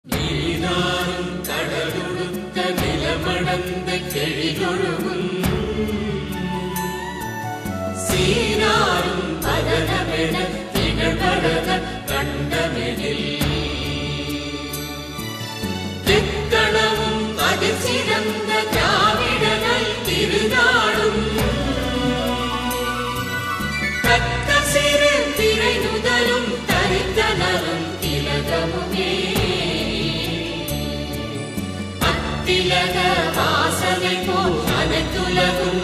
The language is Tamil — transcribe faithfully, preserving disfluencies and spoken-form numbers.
நீராறும் கடலுடுத்த நிலமடந்த கெழிலொழுகும் சீராறும் பதனமென திகழ்வழக கண்டமெனில் தெக்களவும் அதில் சிறந்த திராவிடனல் திருநாடும் தக்க சிறு திரை நுதலும் தரித்தனரும் திலகமுமே அத்திலக வாசனை போல் அனைத்துலகும்